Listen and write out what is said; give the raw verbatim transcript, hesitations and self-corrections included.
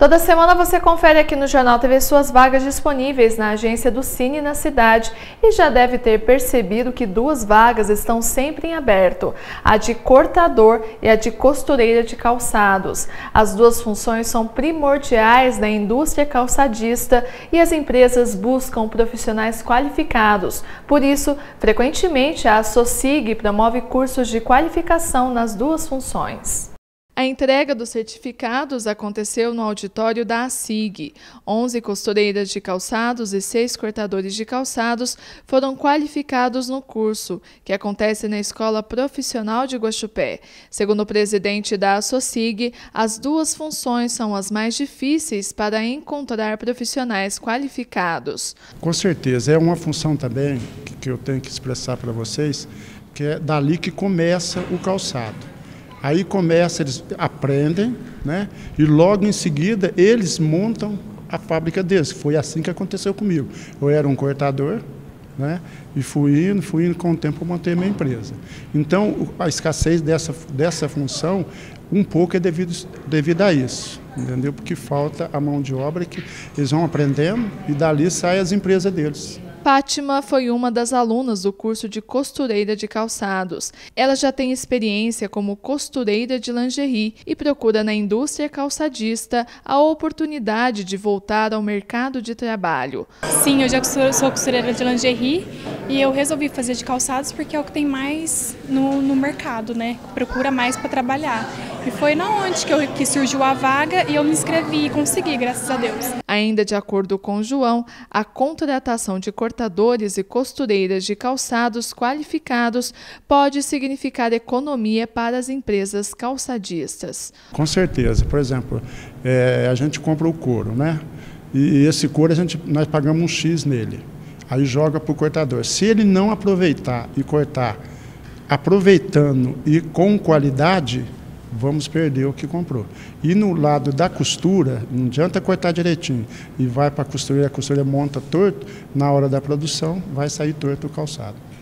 Toda semana você confere aqui no Jornal T V suas vagas disponíveis na agência do Cine na cidade e já deve ter percebido que duas vagas estão sempre em aberto, a de cortador e a de costureira de calçados. As duas funções são primordiais na indústria calçadista e as empresas buscam profissionais qualificados. Por isso, frequentemente a Sossig promove cursos de qualificação nas duas funções. A entrega dos certificados aconteceu no auditório da Assig. onze costureiras de calçados e seis cortadores de calçados foram qualificados no curso, que acontece na Escola Profissional de Guaxupé. Segundo o presidente da Sossig, as duas funções são as mais difíceis para encontrar profissionais qualificados. Com certeza, é uma função também que eu tenho que expressar para vocês, que é dali que começa o calçado. Aí começa, eles aprendem, né? E logo em seguida eles montam a fábrica deles. Foi assim que aconteceu comigo. Eu era um cortador, né? E fui indo, fui indo, com o tempo eu montei minha empresa. Então a escassez dessa, dessa função, um pouco é devido, devido a isso, entendeu? Porque falta a mão de obra que eles vão aprendendo e dali saem as empresas deles. Fátima foi uma das alunas do curso de costureira de calçados. Ela já tem experiência como costureira de lingerie e procura na indústria calçadista a oportunidade de voltar ao mercado de trabalho. Sim, eu já sou costureira de lingerie e eu resolvi fazer de calçados porque é o que tem mais no, no mercado, né? Procura mais para trabalhar. E foi na onde que, eu, que surgiu a vaga e eu me inscrevi e consegui, graças a Deus. Ainda de acordo com o João, a contratação de cortadores e costureiras de calçados qualificados pode significar economia para as empresas calçadistas. Com certeza. Por exemplo, é, a gente compra o couro, né? E esse couro a gente, nós pagamos um X nele. Aí joga para o cortador. Se ele não aproveitar e cortar, aproveitando e com qualidade, vamos perder o que comprou. E no lado da costura, não adianta cortar direitinho e vai para a costureira, a costureira monta torto, na hora da produção vai sair torto o calçado.